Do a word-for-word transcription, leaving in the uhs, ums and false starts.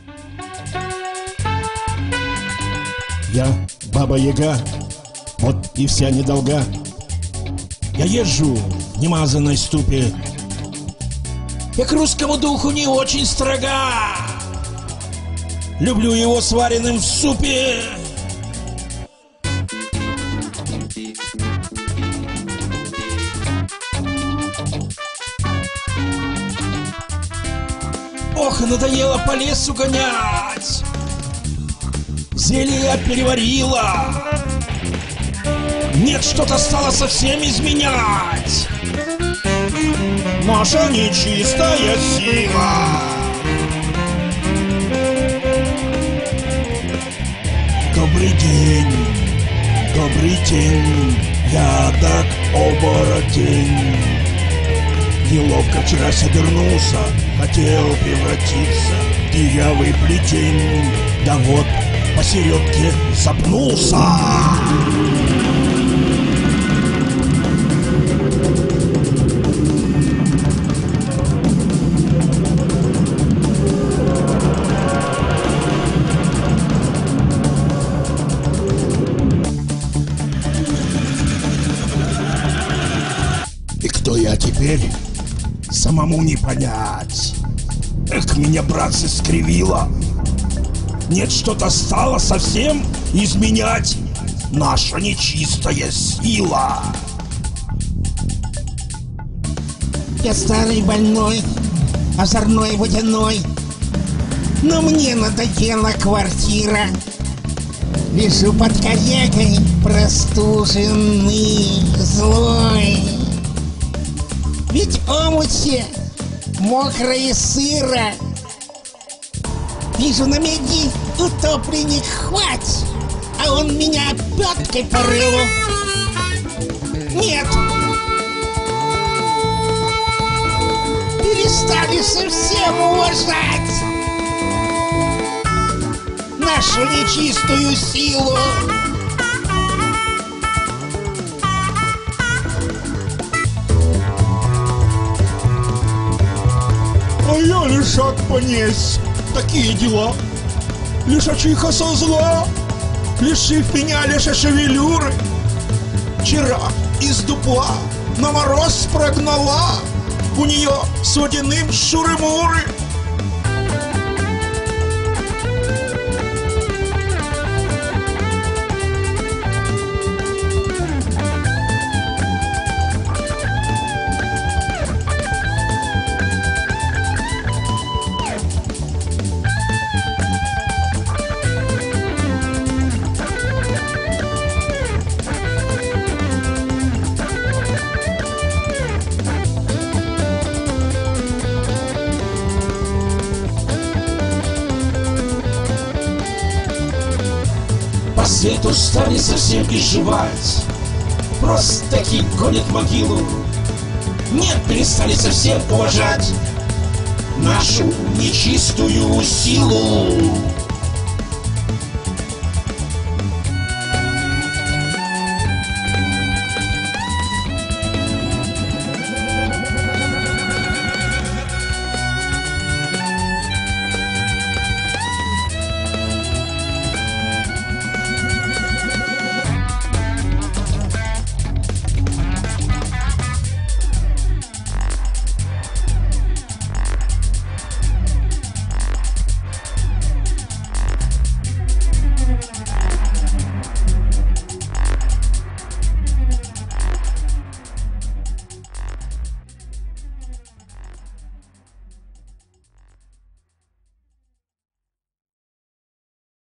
Я Баба-Яга, вот и вся недолга. Я езжу в немазанной ступе. Я к русскому духу не очень строга. Люблю его сваренным в супе. Ох, надоело по лесу гонять. Зелье я переварила. Нет, что-то стало совсем изменять. Наша нечистая сила. Добрый день, добрый день. Я так оборотень. Неловко вчера собернулся, хотел превратиться в дырявый плетень. Да вот посередке запнулся. И кто я теперь? Самому не понять. Эх, меня, братцы, скривило. Нет, что-то стало совсем изменять. Наша нечистая сила. Я старый больной, озорной водяной, но мне надоела квартира. Лежу под каякой, простуженный, злой. Ведь омуте мокро и сыро. Вижу на меди утопленник хвать, а он меня пяткой по рылу. Нет, перестали совсем уважать нашу нечистую силу. А я лишак понес. Такие дела. Лишачиха со зла, лишив меня лишь шевелюры. Вчера из дупла на мороз прогнала. У нее с водяным шуры-муры. По свету стали совсем изживать, просто-таки гонят могилу. Нет, перестали совсем уважать нашу нечистую силу.